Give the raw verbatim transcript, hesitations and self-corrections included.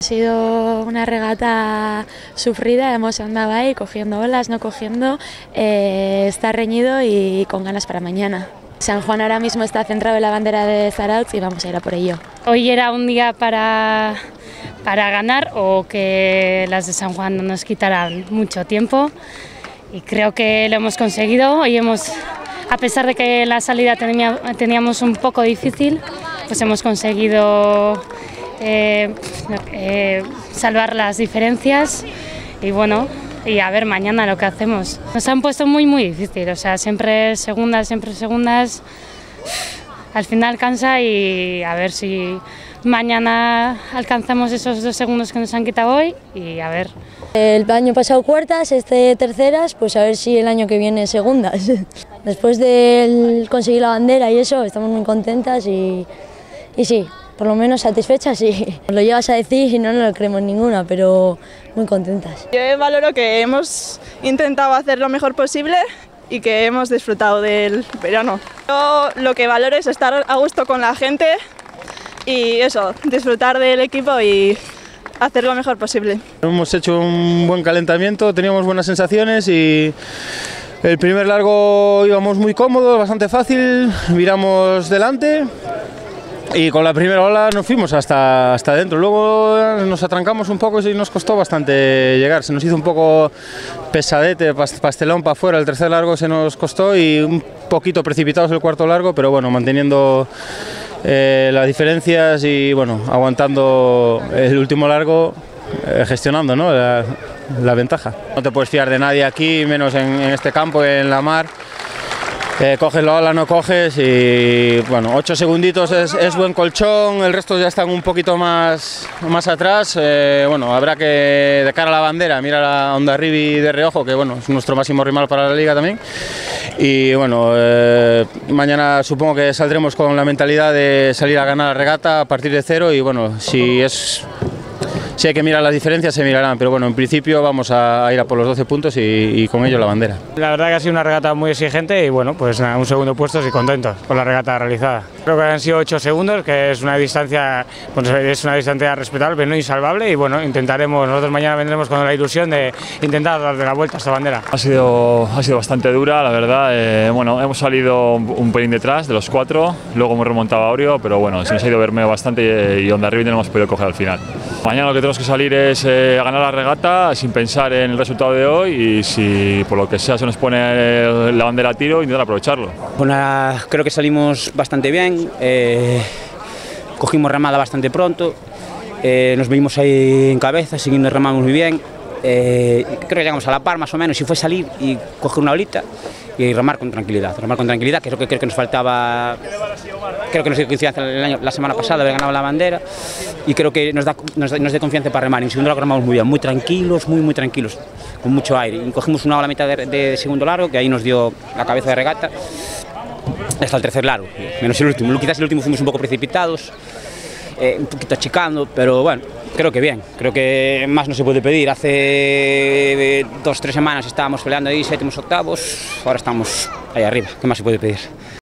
Ha sido una regata sufrida, hemos andado ahí cogiendo olas, no cogiendo, eh, está reñido y con ganas para mañana. San Juan ahora mismo está centrado en la bandera de Zarautz y vamos a ir a por ello. Hoy era un día para, para ganar o que las de San Juan no nos quitaran mucho tiempo y creo que lo hemos conseguido. Hoy hemos, a pesar de que la salida tenía, teníamos un poco difícil, pues hemos conseguido Eh, eh, salvar las diferencias y bueno, y a ver mañana lo que hacemos. Nos han puesto muy muy difícil, o sea, siempre segundas, siempre segundas, al final cansa y a ver si mañana alcanzamos esos dos segundos que nos han quitado hoy y a ver. El año pasado cuartas, este terceras, pues a ver si el año que viene segundas. Después de conseguir la bandera y eso, estamos muy contentas y, y sí. Por lo menos satisfechas, sí. Lo llevas a decir y no nos lo creemos ninguna, pero muy contentas. Yo valoro que hemos intentado hacer lo mejor posible y que hemos disfrutado del verano. Yo lo que valoro es estar a gusto con la gente y eso, disfrutar del equipo y hacer lo mejor posible. Hemos hecho un buen calentamiento, teníamos buenas sensaciones y el primer largo íbamos muy cómodos, bastante fácil, miramos delante. Y con la primera ola nos fuimos hasta, hasta adentro, luego nos atrancamos un poco y nos costó bastante llegar, se nos hizo un poco pesadete, pastelón para afuera, el tercer largo se nos costó y un poquito precipitados el cuarto largo, pero bueno, manteniendo eh, las diferencias y bueno, aguantando el último largo, eh, gestionando, ¿no?, la, la ventaja. No te puedes fiar de nadie aquí, menos en, en este campo, en la mar. Eh, coges la ola, no coges y bueno, ocho segunditos es, es buen colchón, el resto ya están un poquito más, más atrás. Eh, bueno, habrá que, de cara a la bandera, mirar a Hondarribia de reojo, que bueno, es nuestro máximo rival para la liga también. Y bueno, eh, mañana supongo que saldremos con la mentalidad de salir a ganar la regata a partir de cero y bueno, si es... Si hay que mirar las diferencias, se mirarán, pero bueno, en principio vamos a ir a por los doce puntos y, y con ello la bandera. La verdad que ha sido una regata muy exigente y bueno, pues nada, un segundo puesto y contentos con la regata realizada. Creo que han sido ocho segundos, que es una distancia, pues es una distancia respetable, pero no insalvable y bueno, intentaremos, nosotros mañana vendremos con la ilusión de intentar darle la vuelta a esta bandera. Ha sido, ha sido bastante dura, la verdad. Eh, bueno, hemos salido un, un pelín detrás de los cuatro, luego hemos remontado a Orio, pero bueno, se nos ha ido Bermeo bastante y, y Hondarribia no hemos podido coger al final. Mañana lo que tenemos que salir es eh, a ganar la regata sin pensar en el resultado de hoy y si por lo que sea se nos pone la bandera a tiro, intentar aprovecharlo. Bueno, creo que salimos bastante bien, eh, cogimos remada bastante pronto, eh, nos vimos ahí en cabeza, siguiendo remamos muy bien, eh, creo que llegamos a la par más o menos y fue salir y coger una olita y remar con tranquilidad, remar con tranquilidad, que es lo que creo que nos faltaba, creo que nos dio confianza el año, la semana pasada, haber ganado la bandera y creo que nos da, nos, nos da confianza para remar. En segundo largo remamos muy bien, muy tranquilos, muy muy tranquilos, con mucho aire. Y cogimos una ola a mitad de, de segundo largo, que ahí nos dio la cabeza de regata, hasta el tercer largo, menos el último. Quizás el último fuimos un poco precipitados, eh, un poquito achicando, pero bueno, creo que bien, creo que más no se puede pedir. Hace dos, tres semanas estábamos peleando ahí, séptimos, octavos, ahora estamos ahí arriba, ¿qué más se puede pedir?